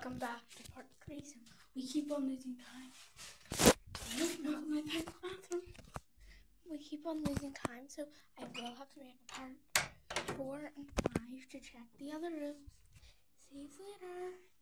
welcome back to part 3. So we keep on losing time. Not in my bathroom. We keep on losing time, so I will have to make a part 4 and 5 to check the other rooms. See you later.